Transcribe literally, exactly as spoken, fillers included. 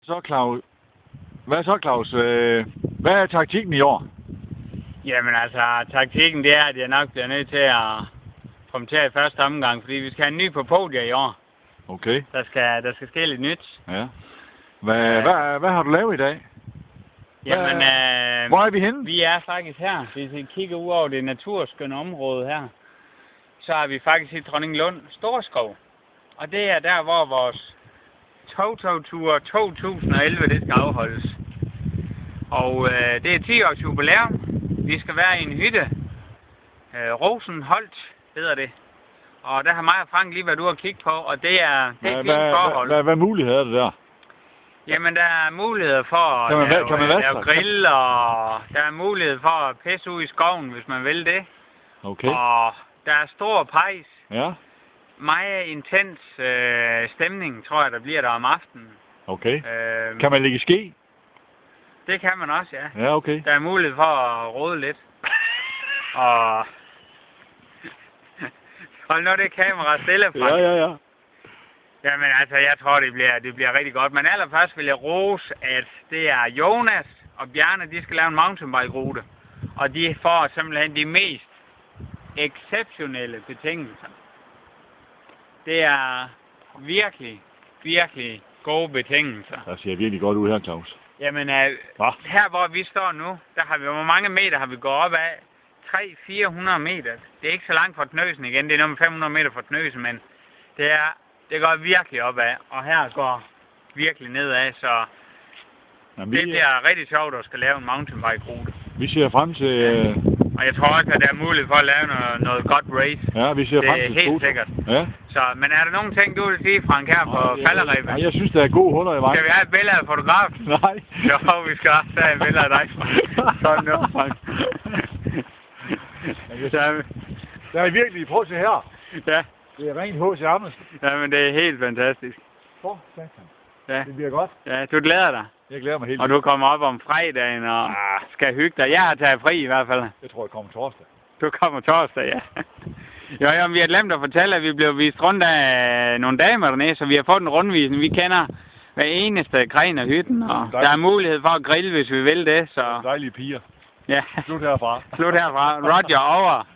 Så Claus, hvad så Claus? Hvad er taktikken i år? Jamen altså, taktikken det er, at jeg nok bliver nødt til at kommentere i første omgang, fordi vi skal have en ny på podiet i år. Okay. Der skal, der skal ske lidt nyt. Ja. Hvad, øh, hvad, hvad har du lavet i dag? Jamen, øh, hvor er vi henne? Vi er faktisk her. Hvis vi kigger ud over det naturskønne område her, så er vi faktisk i Dronninglund Storskov. Og det er der, hvor vores Tog-Tog-tur to tusind og elleve det skal afholdes. Og øh, det er ti års jubilæum. Vi skal være i en hytte. Øh, Rosenholt hedder det. Og der har mig og Frank lige været ude og kigge på, og det er, det er et fint forhold. Hvad, hvad, hvad muligheder er det der? Jamen, der er mulighed for at kan man, lave, kan man lave grill, og der er mulighed for at pisse ud i skoven, hvis man vil det. Okay. Og der er stor pejs. Ja. Meget intens øh, stemning, tror jeg, der bliver der om aftenen. Okay. Øh, kan man ligge i ske? Det kan man også, ja. Ja, okay. Der er mulighed for at rode lidt. Og hold nu det kamera stille, Frank. Ja, ja, ja. Jamen altså, jeg tror, det bliver, det bliver rigtig godt. Men allerførst vil jeg rose, at det er Jonas og Bjarne, de skal lave en mountainbike-rute. Og de får simpelthen de mest exceptionelle betingelser. Det er virkelig, virkelig gode betingelser. Det ser virkelig godt ud her, Claus. Jamen, uh, her hvor vi står nu, der har vi, hvor mange meter har vi gået op af? tre til fire hundrede meter. Det er ikke så langt fra Tnøsen igen, det er nummer fem hundrede meter fra Tnøsen, men det er, det går virkelig opad, og her går virkelig nedad, så jamen, vi, det bliver rigtig sjovt at skal lave en mountainbike-rute. Vi ser frem til... Øh... Og jeg tror også, at der er mulighed for at lave noget, noget godt race. Ja, vi ser det frem til helt skoter. sikkert. Ja. Så, men er der nogle ting, du vil sige, Frank, her på ja, falderebet? Nej, jeg synes, der er gode huller i vejen. Skal vi have et billede af fotografen? Nej. Jo, vi skal også have et billede af dig. Sådan nu, Frank. Der, der er virkelig, prøv at se her. Ja. Det er rent H C Andersen. Ja, men det er helt fantastisk. For satan. Ja. Det bliver godt. Ja, du glæder dig. Jeg glæder mig helt. Og du kommer op om fredagen og ah. skal hygge dig. Jeg har taget fri i hvert fald. Jeg tror, jeg kommer torsdag. Du kommer torsdag, ja. Jo, jo, vi har glemt at fortælle, at vi blev vist rundt af nogle damer dernede, så vi har fået en rundvisning. Vi kender hver eneste gren af hytten, og der er mulighed for at grille, hvis vi vil det. Så dejlige piger. Ja. Slut herfra. Slut herfra. Roger over.